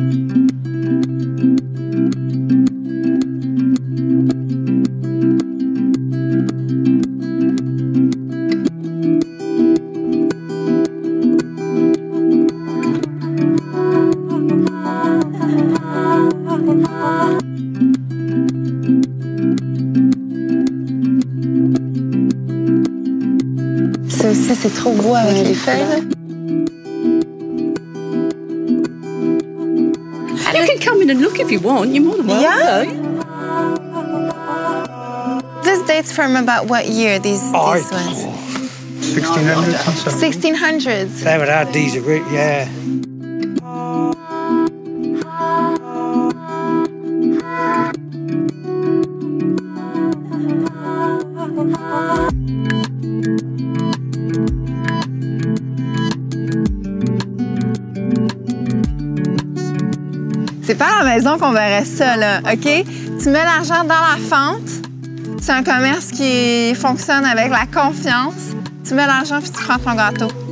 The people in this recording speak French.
Ça aussi, c'est trop beau avec les feuilles. Là. You can come in and look if you want. You're more than welcome. Yeah. This dates from about what year, these ones? 1600s. 1600s. They would add these, yeah. C'est pas à la maison qu'on verrait ça, là, OK? Tu mets l'argent dans la fente. C'est un commerce qui fonctionne avec la confiance. Tu mets l'argent puis tu prends ton gâteau.